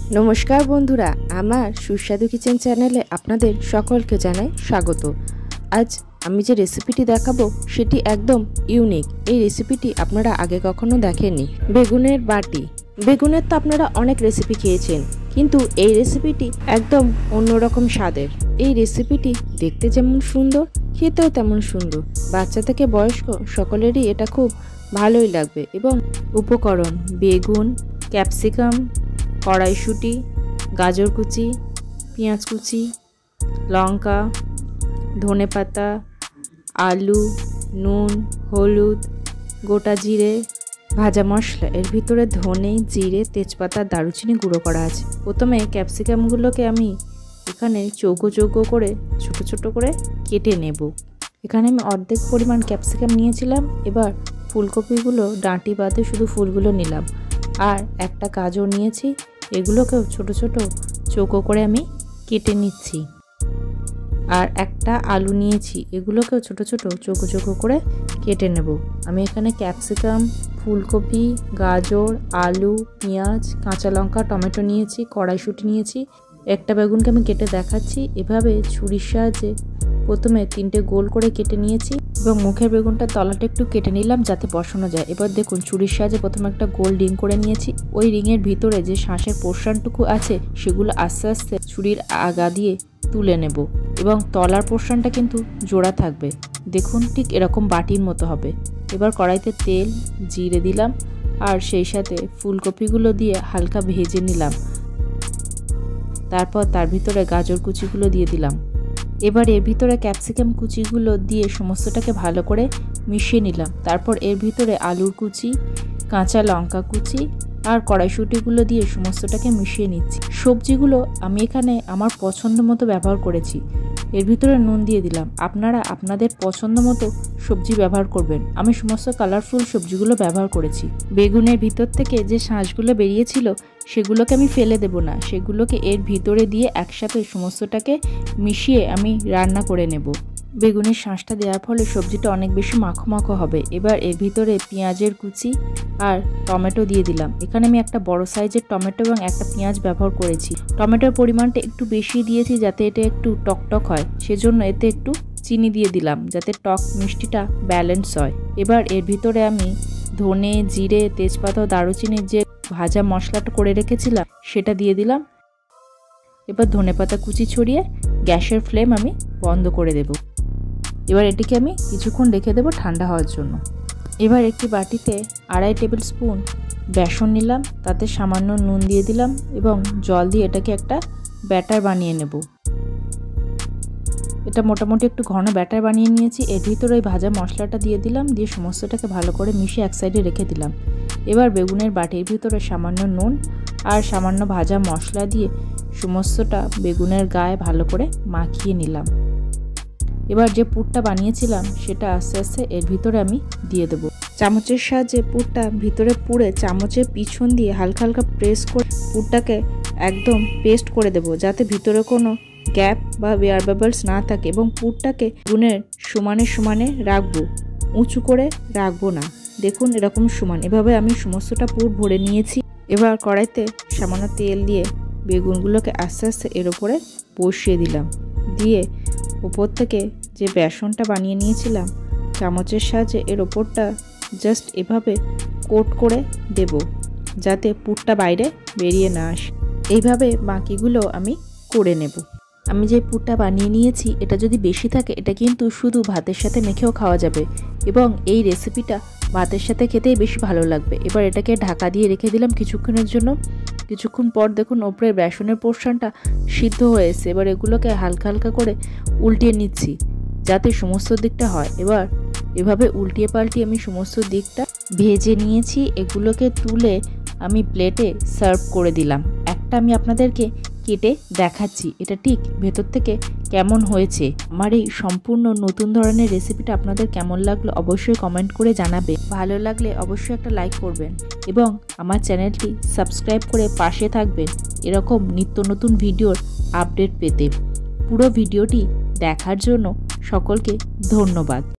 নমস্কার বন্ধুরা, আমার সুস্বাদু কিচেন চ্যানেলে আপনাদের সকলকে জানাই স্বাগত। আজ আমি যে রেসিপিটি দেখাবো সেটি একদম ইউনিক। এই রেসিপিটি আপনারা আগে কখনো দেখেননি। বেগুনের বাটি। বেগুনের তো আপনারা অনেক রেসিপি খেয়েছেন, কিন্তু এই রেসিপিটি একদম অন্যরকম স্বাদের। এই রেসিপিটি দেখতে যেমন সুন্দর, খেতেও তেমন সুন্দর। বাচ্চা থেকে বয়স্ক সকলেরই এটা খুব ভালোই লাগবে। এবং উপকরণ: বেগুন, ক্যাপসিকাম, কড়াইশুঁটি, গাজর কুচি, পেঁয়াজ কুচি, লঙ্কা, ধনেপাতা, আলু, নুন, হলুদ, গোটা জিরে, ভাজা মশলা। এর ভিতরে ধনে, জিরে, তেজপাতা, দারুচিনি গুঁড়ো করা আছে। প্রথমে ক্যাপসিকামগুলোকে আমি এখানে চৌকো চৌকো করে ছোট ছোট করে কেটে নেব। এখানে আমি অর্ধেক পরিমাণ ক্যাপসিকাম নিয়েছিলাম। এবার ফুলকপিগুলো ডাঁটি বাদে শুধু ফুলগুলো নিলাম। আর একটা গাজর নিয়েছি, এগুলোকেও ছোট ছোট চৌকো করে আমি কেটে নিচ্ছি। আর একটা আলু নিয়েছি, এগুলোকেও ছোট ছোট চৌকো চৌকো করে কেটে নেব। আমি এখানে ক্যাপসিকাম, ফুলকপি, গাজর, আলু, পেঁয়াজ, কাঁচা লঙ্কা, টমেটো নিয়েছি, কড়াইশুঁটি নিয়েছি। একটা বেগুনকে আমি কেটে দেখাচ্ছি। এভাবে ছুরির সাহায্যে প্রথমে 3টে গোল করে কেটে নিয়েছি এবং মুখের বেগুনটা তলাটা একটু কেটে নিলাম যাতে বসানো যায়। এবার দেখুন, ছুরির সাহায্যে প্রথমে একটা গোল রিং করে নিয়েছি। ওই রিংয়ের ভিতরে যে শ্বাসের পোর্শনটুকু আছে সেগুলো আস্তে আস্তে ছুরির আগা দিয়ে তুলে নেব এবং তলার পোর্শনটা কিন্তু জোড়া থাকবে। দেখুন, ঠিক এরকম বাটির মতো হবে। এবার কড়াইতে তেল, জিরে দিলাম আর সেই সাথে ফুলকপিগুলো দিয়ে হালকা ভেজে নিলাম। তারপর তার ভিতরে গাজর কুচিগুলো দিয়ে দিলাম। এবার এর ভিতরে ক্যাপসিকাম কুচিগুলো দিয়ে সমস্তটাকে ভালো করে মিশিয়ে নিলাম। তারপর এর ভিতরে আলুর কুচি, কাঁচা লঙ্কা কুচি আর কড়াইশুঁটিগুলো দিয়ে সমস্তটাকে মিশিয়ে নিচ্ছি। সবজিগুলো আমি এখানে আমার পছন্দ মতো ব্যবহার করেছি। এর ভিতরে নুন দিয়ে দিলাম। আপনারা আপনাদের পছন্দ মতো সবজি ব্যবহার করবেন। আমি সমস্ত কালারফুল সবজিগুলো ব্যবহার করেছি। বেগুনের ভিতর থেকে যে শাঁসগুলো বেরিয়েছিল সেগুলোকে আমি ফেলে দেব না, সেগুলোকে এর ভিতরে দিয়ে একসাথে সমস্তটাকে মিশিয়ে আমি রান্না করে নেব। বেগুনের শাঁসটা দেওয়ার ফলে সবজিটা অনেক বেশি মাখো মাখো হবে। এবার এর ভিতরে পেঁয়াজের কুচি আর টমেটো দিয়ে দিলাম। এখানে আমি একটা বড় সাইজের টমেটো এবং একটা পেঁয়াজ ব্যবহার করেছি। টমেটোর পরিমাণটা একটু বেশি দিয়েছি যাতে এটা একটু টকটক হয়, সেজন্য এতে একটু চিনি দিয়ে দিলাম যাতে টক মিষ্টিটা ব্যালেন্স হয়। এবার এর ভিতরে আমি ধনে, জিরে, তেজপাতা ও দারুচিনির যে ভাজা মশলাটা করে রেখেছিলাম সেটা দিয়ে দিলাম। এবার ধনেপাতা কুচি ছড়িয়ে গ্যাসের ফ্লেম আমি বন্ধ করে দেব। এবার এটিকে আমি কিছুক্ষণ রেখে দেবো ঠান্ডা হওয়ার জন্য। এবার একটি বাটিতে 2.5 টেবিল স্পুন বেসন নিলাম, তাতে সামান্য নুন দিয়ে দিলাম এবং জল দিয়ে এটাকে একটা ব্যাটার বানিয়ে নেব। এটা মোটামুটি একটু ঘন ব্যাটার বানিয়ে নিয়েছি। এর ভিতরে ওই ভাজা মশলাটা দিয়ে দিলাম, দিয়ে সমস্তটাকে ভালো করে মিশিয়ে এক সাইডে রেখে দিলাম। এবার বেগুনের বাটির ভিতরে সামান্য নুন আর সামান্য ভাজা মশলা দিয়ে সমস্তটা বেগুনের গায়ে ভালো করে মাখিয়ে নিলাম। এবার যে পুরটা বানিয়েছিলাম সেটা আস্তে আস্তে এর ভিতরে আমি দিয়ে দেবো। চামচের সাহায্যে পুরটা ভিতরে পুরে চামচের পিছন দিয়ে হালকা হালকা প্রেস করে পুরটাকে একদম পেস্ট করে দেব, যাতে ভিতরে কোনো গ্যাপ বা এয়ার বাবলস না থাকে। এবং পুরটাকে বেগুনের সমানে সমানে রাখবো, উঁচু করে রাখবো না। দেখুন এরকম সমান। এভাবে আমি সমস্তটা পুর ভরে নিয়েছি। এবার কড়াইতে সামান্য তেল দিয়ে বেগুনগুলোকে আস্তে আস্তে এর ওপরে বসিয়ে দিলাম। দিয়ে ওপর থেকে যে বেসনটা বানিয়ে নিয়েছিলাম চামচের সাহায্যে এর ওপরটা জাস্ট এভাবে কোট করে দেব, যাতে পুরটা বাইরে বেরিয়ে না আসে। এইভাবে বাকিগুলো আমি করে নেব। আমি যে পুরটা বানিয়ে নিয়েছি এটা যদি বেশি থাকে এটা কিন্তু শুধু ভাতের সাথে মেখেও খাওয়া যাবে এবং এই রেসিপিটা ভাতের সাথে খেতেই বেশি ভালো লাগবে। এবার এটাকে ঢাকা দিয়ে রেখে দিলাম কিছুক্ষণের জন্য। কিছুক্ষণ পর দেখুন ওপরে বেসনের পোর্শনটা সিদ্ধ হয়েছে। এবার এগুলোকে হালকা হালকা করে উল্টিয়ে নিচ্ছি যাতে সমস্ত দিকটা হয়। এবার এভাবে উল্টিয়ে পাল্টিয়ে আমি সমস্ত দিকটা ভেজে নিয়েছি। এগুলোকে তুলে আমি প্লেটে সার্ভ করে দিলাম। একটা আমি আপনাদেরকে কেটে দেখাচ্ছি এটা ঠিক ভেতর থেকে কেমন হয়েছে। আমার এই সম্পূর্ণ নতুন ধরনের রেসিপিটা আপনাদের কেমন লাগলো অবশ্যই কমেন্ট করে জানাবে। ভালো লাগলে অবশ্যই একটা লাইক করবেন এবং আমার চ্যানেলটি সাবস্ক্রাইব করে পাশে থাকবেন এরকম নিত্য নতুন ভিডিওর আপডেট পেতে। পুরো ভিডিওটি দেখার জন্য সকলকে ধন্যবাদ।